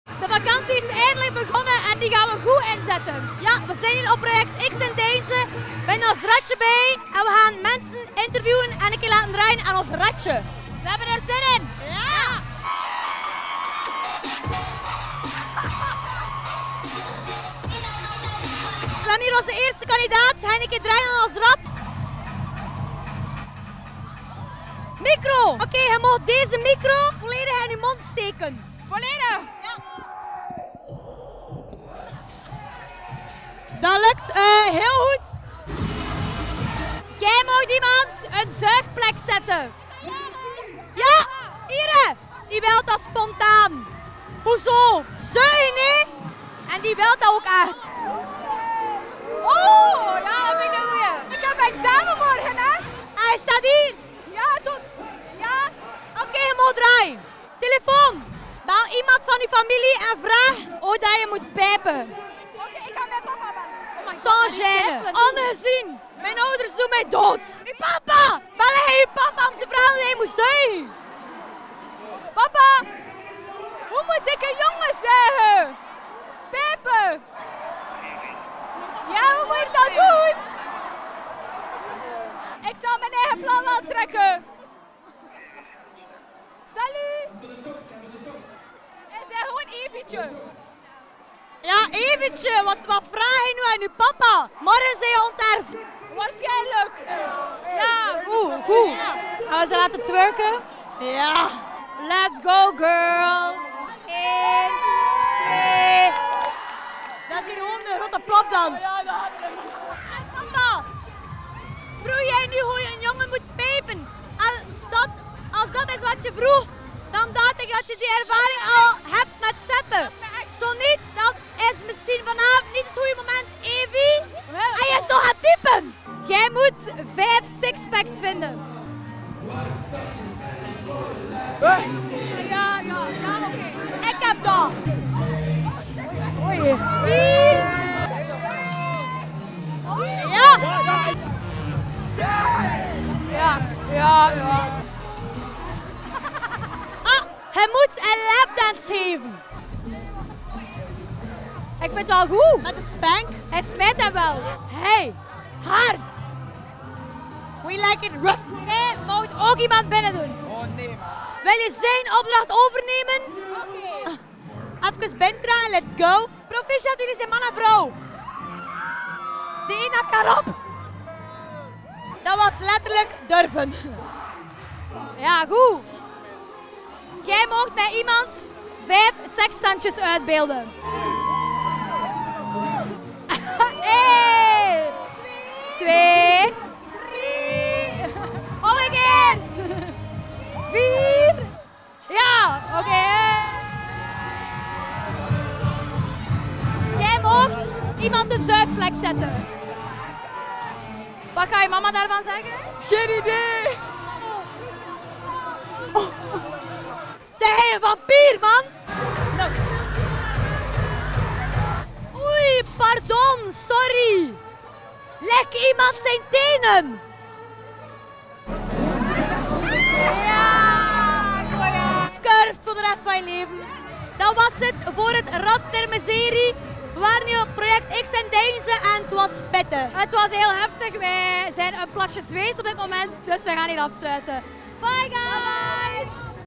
De vakantie is eindelijk begonnen en die gaan we goed inzetten. Ja, we zijn hier op project X in Deinze. We hebben ons ratje bij en we gaan mensen interviewen en een keer laten draaien aan ons ratje. We hebben er zin in. Ja! We hebben hier onze eerste kandidaat. Ga een keer draaien aan ons rat. Micro! Oké, je mag deze micro volledig in je mond steken. Volledig? Ja. Dat lukt heel goed. Jij mag iemand een zuigplek zetten. Ja, hier. Die wil dat spontaan. Hoezo? Zuigen, hè? En die wil dat ook echt. Oh, ja, dat vind ik een goeie. Ik heb examen morgen, hè? Hij staat hier. Ja, tot. Ja. Oké, je mag draaien. Telefoon. Bel iemand van je familie en vraag Oh, dat je moet pijpen. Oké, ik ga mijn papa bellen. Sans gêne. Ongezien. Mijn ouders doen mij dood. Hey, papa. Bel hij je papa om te vragen dat hij moet zuigen. Papa. Hoe moet ik een jongen zeggen? Pijpen. Ja, hoe moet ik dat doen? Ik zal mijn eigen plan wel trekken. Salut. Hij zei gewoon eventje. Ja, eventje. Wat vraag je nu aan uw papa? Morgen zijn je onterfd. Waarschijnlijk. Ja, goed. Gaan we ze laten twerken? Ja. Let's go, girl. 1, 2. Dat is hier gewoon de grote plopdans. Papa, vroeg jij nu hoe je een jongen moet pijpen? Als dat is wat je vroeg, dan dacht ik dat je die ervaring al hebt met zeppen. Zo niet, dan is misschien vanavond niet het goede moment, Evie. Hij is nog aan het typen. Jij moet 5 sixpacks vinden. Ja, oké. Ik heb dat. 4. Ja. Ah, hij moet een lapdance geven. Ik vind het wel goed. Met de spank. Hij smijt hem wel. Hey, hard. We like it rough. Jij moet ook iemand binnen doen. Oh nee, man. Wil je zijn opdracht overnemen? Oké. Even bintra en let's go. Proficiat, jullie zijn man en vrouw. De ene karop. Dat was letterlijk durven. Ja, goed. Jij mag bij iemand 5 seksstandjes uitbeelden. 1, 2, 3. Omgekeerd. 4. Ja, oké. Jij mocht iemand een zuigplek zetten. Wat ga je mama daarvan zeggen? Geen idee. Oh. Zeg hij een vampier, man? No. Oei, pardon, sorry. Lek iemand zijn tenen. Ja, Skurft voor de rest van je leven. Dat was het voor het Rad der Miserie. We waren nu op project X in Deinze en het was pittig. het was heel heftig. Wij zijn een plasje zweet op dit moment, dus wij gaan hier afsluiten. Bye guys!